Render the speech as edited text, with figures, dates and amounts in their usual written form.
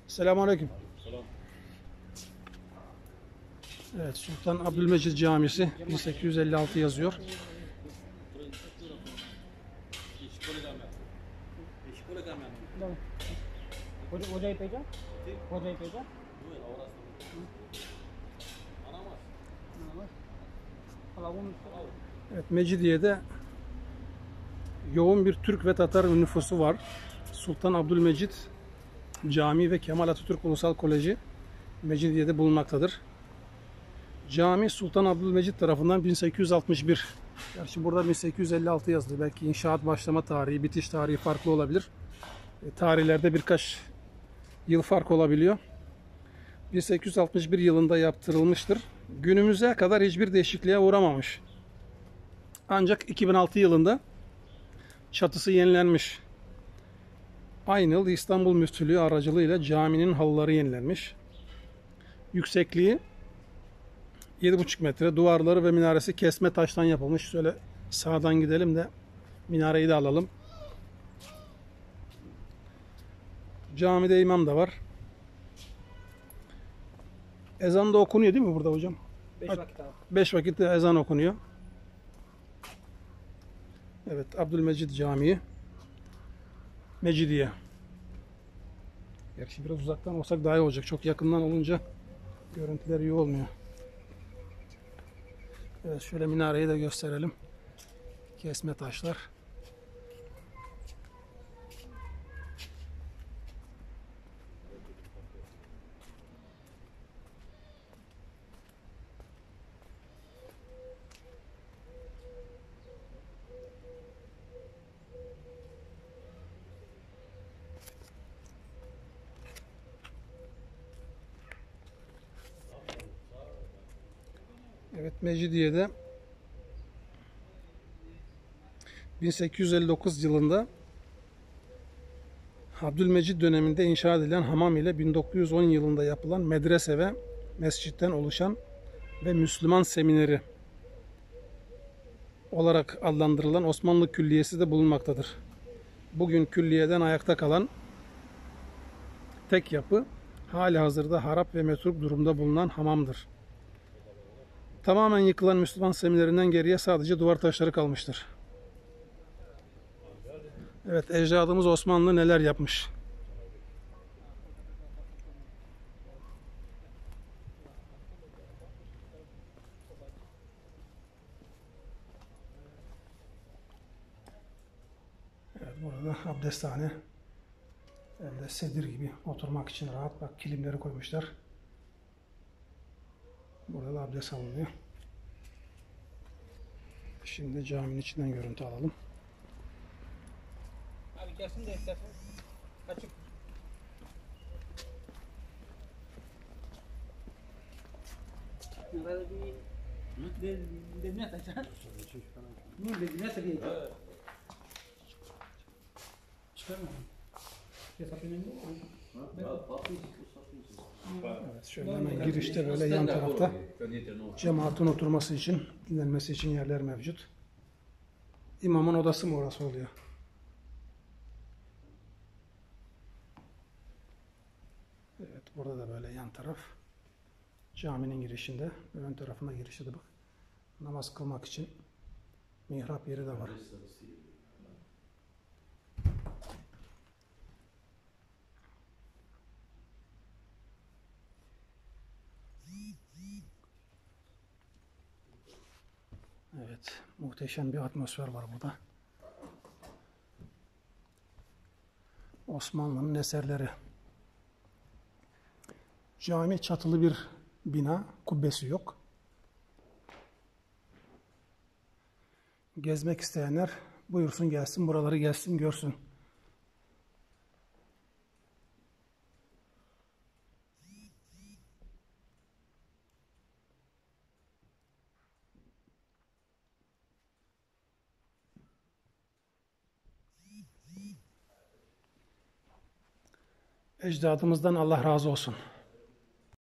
Selamünaleyküm. Selam. Evet, Sultan Abdülmecid Camisi 1856 yazıyor. हो जाए पेजा हो जाए पेजा Evet, Mecidiye'de yoğun bir Türk ve Tatar nüfusu var. Sultan Abdülmecid Camii ve Kemal Atatürk Ulusal Koleji Mecidiye'de bulunmaktadır. Cami Sultan Abdülmecid tarafından 1861. Gerçi burada 1856 yazılı. Belki inşaat başlama tarihi, bitiş tarihi farklı olabilir. Tarihlerde birkaç yıl fark olabiliyor. 1861 yılında yaptırılmıştır. Günümüze kadar hiçbir değişikliğe uğramamış. Ancak 2006 yılında çatısı yenilenmiş. Aynı yıl İstanbul Müftülüğü aracılığıyla caminin halıları yenilenmiş. Yüksekliği 7,5 metre. Duvarları ve minaresi kesme taştan yapılmış. Şöyle sağdan gidelim de minareyi de alalım. Camide imam da var. Ezan da okunuyor değil mi burada hocam? 5 vakit abi. 5 vakit de ezan okunuyor. Evet, Abdülmecid Camii. Mecidiye. Gerçi biraz uzaktan olsak daha iyi olacak. Çok yakından olunca görüntüler iyi olmuyor. Evet, şöyle minareyi de gösterelim. Kesme taşlar. Evet, Mecidiye'de 1859 yılında Abdülmecid döneminde inşa edilen hamam ile 1910 yılında yapılan medrese ve mescitten oluşan ve Müslüman semineri olarak adlandırılan Osmanlı Külliyesi de bulunmaktadır. Bugün külliyeden ayakta kalan tek yapı halihazırda harap ve metruk durumda bulunan hamamdır. Tamamen yıkılan Müslüman seminerinden geriye sadece duvar taşları kalmıştır. Evet, ecdadımız Osmanlı neler yapmış. Evet, burada abdesthane. Hem de sedir gibi oturmak için rahat. Bak, kilimleri koymuşlar. Burada da abdest alınıyor. Şimdi caminin içinden görüntü alalım. Abi gelsin de eklesin. Açık. Nerede bir ne taşan? Ne dedi ne tabii? Çıkarma. Evet, şöyle hemen girişte böyle yan tarafta cemaatin oturması için, dinlenmesi için yerler mevcut. İmamın odası mı orası oluyor? Evet, burada da böyle yan taraf. Caminin girişinde, ön tarafına girişte de bak. Namaz kılmak için mihrap yeri de var. Evet, muhteşem bir atmosfer var burada. Osmanlı'nın eserleri. Cami çatılı bir bina, kubbesi yok. Gezmek isteyenler buyursun gelsin, buraları gelsin görsün. Ecdadımızdan Allah razı olsun.